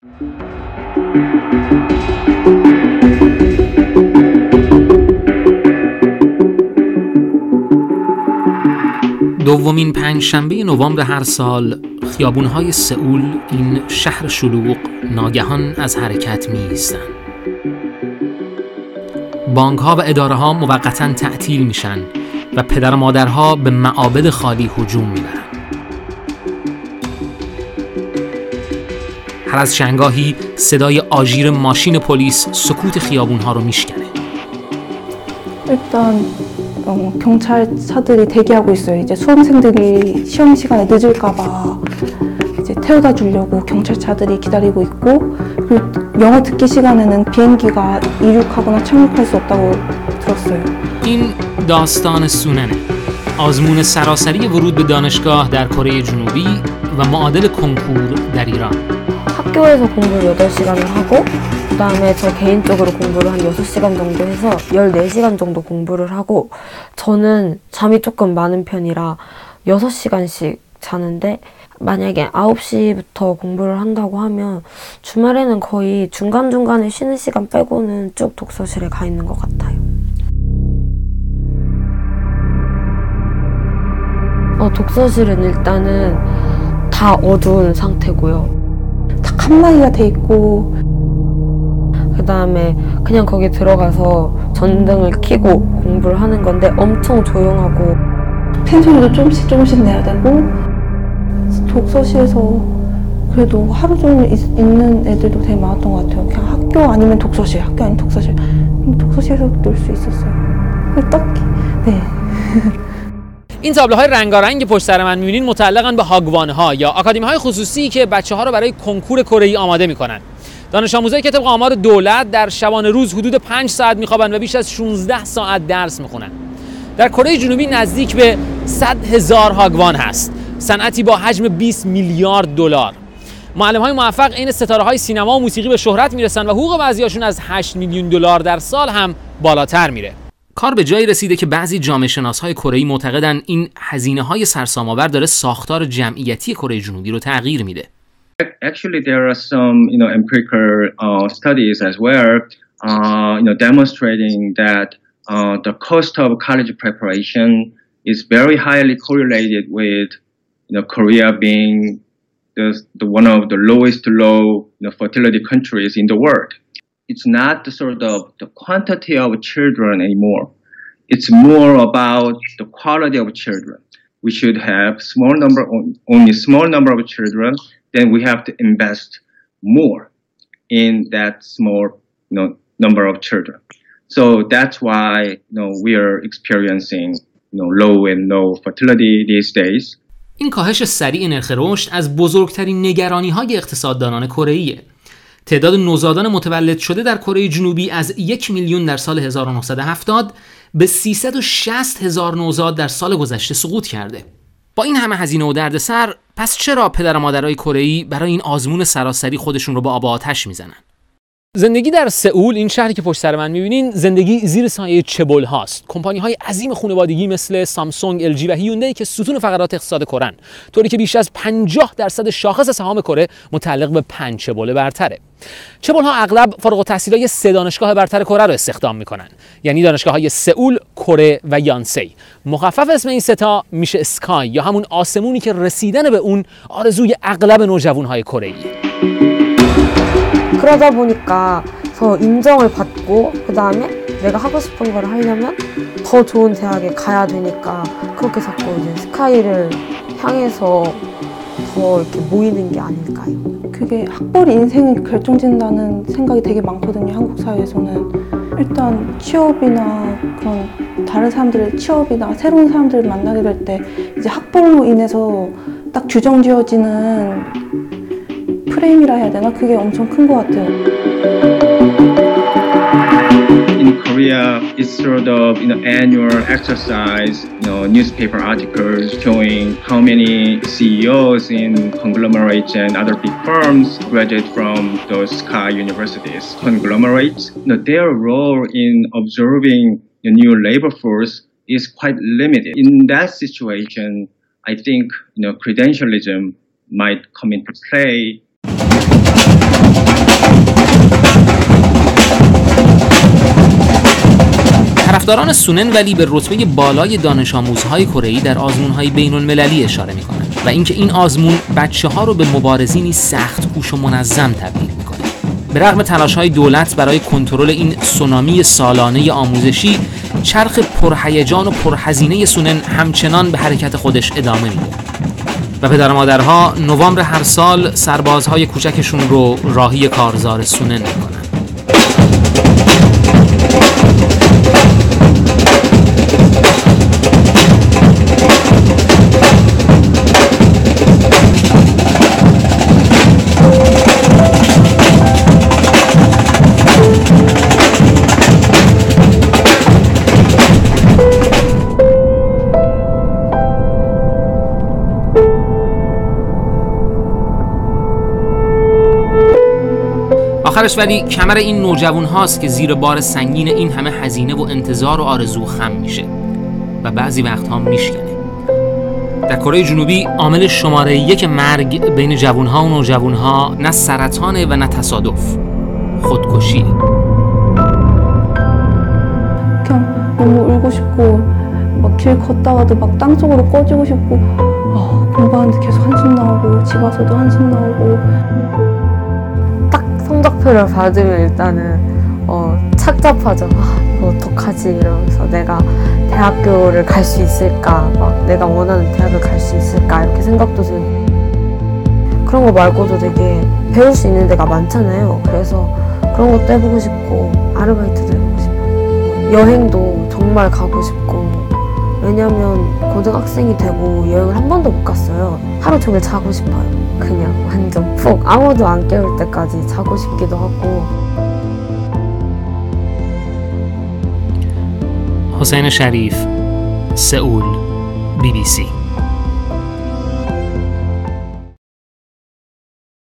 دومین پنجشنبه نوامبر هر سال خیابون‌های سئول، این شهر شلوغ، ناگهان از حرکت می‌ایستند. بانک‌ها و اداره‌ها موقتاً تعطیل میشن و پدر و مادرها به معابد خالی هجوم میبرن. هر از چندگاهی صدای آژیر ماشین پلیس سکوت خیابون‌ها رو میشکنه. 일단 경찰차들이 대기하고 있어요. 이제 수험생들이 시험 시간에 늦을까 봐 이제 태워다 주려고 경찰차들이 기다리고 있고, 그리고 영어 듣기 시간에는 비행기가 이륙하거나 착륙할 수 없다고 들었어요. این داستان سوننه، آزمون سراسری ورود به دانشگاه در کره جنوبی و معادل کنکور در ایران. 학교에서 공부를 8시간을 하고 그다음에 저 개인적으로 공부를 한 6시간 정도 해서 14시간 정도 공부를 하고, 저는 잠이 조금 많은 편이라 6시간씩 자는데, 만약에 9시부터 공부를 한다고 하면 주말에는 거의 중간중간에 쉬는 시간 빼고는 쭉 독서실에 가 있는 것 같아요. 독서실은 일단은 다 어두운 상태고요. 다 칸막이가 돼 있고, 그 다음에 그냥 거기 들어가서 전등을 켜고 공부를 하는 건데 엄청 조용하고 팬소리도 조금씩 내야 되고, 독서실에서 그래도 하루 종일 있는 애들도 되게 많았던 것 같아요. 그냥 학교 아니면 독서실, 학교 아니면 독서실. 독서실에서 놀 수 있었어요. 딱히, 네. این تابلوهای رنگارنگ پشت سر من می‌بینین متعلقاً به هاگوان‌ها یا آکادمی‌های خصوصی که بچه‌ها رو برای کنکور کره‌ای آماده می‌کنن. دانش آموزایی که طبق آمار دولت در شبانه روز حدود 5 ساعت می‌خوابن و بیش از 16 ساعت درس می‌خونن. در کره جنوبی نزدیک به 100,000 هاگوان هست، صنعتی با حجم 20 میلیارد دلار. معلم‌های موفق عین ستاره‌های سینما و موسیقی به شهرت میرسن و حقوق بعضی‌هاشون از 8 میلیون دلار در سال هم بالاتر میره. کار به جایی رسیده که بعضی جامعه شناس‌های کره‌ای معتقدن این هزینه‌های سرسام‌آور داره ساختار جمعیتی کره جنوبی رو تغییر میده. Actually, there are some, empirical studies as well, demonstrating that the cost of college preparation is very highly correlated with, Korea being the one of the lowest low fertility countries in the world. It's not the sort of the quantity of children anymore. It's more about the quality of children. We should have only small number of children. Then we have to invest more in that small, number of children. So that's why, we are experiencing, low and no fertility these days. این کاهش سریع نرخ رشد از بزرگترین نگرانی‌های اقتصاددانان کره‌ایه. تعداد نوزادان متولد شده در کره جنوبی از 1 میلیون در سال 1970 به 360,000 نوزاد در سال گذشته سقوط کرده. با این همه هزینه و دردسر، پس چرا پدر و مادرای کره‌ای برای این آزمون سراسری خودشون رو با آب و آتش میزنن؟ زندگی در سئول، این شهری که پشت سر من می‌بینین، زندگی زیر سایه چبل هاست. کمپانی‌های عظیم خانوادگی مثل سامسونگ، ال جی و هیوندای که ستون فقرات اقتصاد کره‌ن، طوری که بیش از 50% شاخص سهام کره متعلق به 5 چبل برتره. چبل‌ها اغلب فارغ التحصیلای 3 دانشگاه برتر کره رو استخدام می‌کنن، یعنی دانشگاه‌های سئول، کره و یانسی. مخفف اسم این سه تا میشه اسکای، یا همون آسمونی که رسیدن به اون آرزوی اغلب نوجوان‌های کره‌ایه. 그러다 보니까 더 인정을 받고 그다음에 내가 하고 싶은 걸 하려면 더 좋은 대학에 가야 되니까 그렇게 자꾸 이제 스카이를 향해서 더 이렇게 모이는 게 아닐까요? 그게 학벌이 인생을 결정짓는다는 생각이 되게 많거든요, 한국 사회에서는. 일단 취업이나 그런 다른 사람들의 취업이나 새로운 사람들을 만나게 될 때 이제 학벌로 인해서 딱 규정지어지는 프레임이라 해야 되나? 그게 엄청 큰 것 같아요. In Korea, it's sort of annual exercise, newspaper articles showing how many CEOs in conglomerates and other big firms graduate from those Sky universities. Conglomerates, their role in observing the new labor force is quite limited. In that situation, I think credentialism might come into play. طرفداران سونن ولی به رتبه بالای دانش آموزهای کره‌ای در آزمون‌های بین‌المللی اشاره می‌کنند و اینکه این آزمون بچه‌ها رو به مبارزینی سخت‌کوش و منظم تبدیل می‌کنه. به رغم تلاش‌های دولت برای کنترل این سونامی سالانه آموزشی، چرخ پرهیجان و پرهزینه سونن همچنان به حرکت خودش ادامه میده و پدر و مادرها نوامبر هر سال سربازهای کوچکشون رو راهی کارزار سونن میکنن. آخرش ولی کمر این نوجوان هاست که زیر بار سنگین این همه هزینه و انتظار و آرزو خم میشه و بعضی وقتها میشکنه. در کره جنوبی عامل شماره 1 مرگ بین جوانها و نوجوانها نه سرطانه و نه تصادف، خودکشیه. 그냥 너무 울고 싶고 막 길 걷다가도 막 땅 속으로 꺼지고 싶고 공부하는데 계속 한숨 나오고 집 와서도 한숨 나오고 성적표를 받으면 일단은 착잡하죠. 이거 어떡하지 이러면서 내가 대학교를 갈 수 있을까, 막 내가 원하는 대학을 갈 수 있을까 이렇게 생각도 들고 그런 거 말고도 되게 배울 수 있는 데가 많잖아요. 그래서 그런 것도 해보고 싶고 아르바이트도 해보고 싶어요. 여행도 정말 가고 싶고 왜냐면 고등학생이 되고 여행을 한 번도 못 갔어요. 하루 종일 자고 싶어요. 그냥 완전 푹 아무도 안 깨울 때까지 자고 싶기도 하고. حسین شریف، سئول، BBC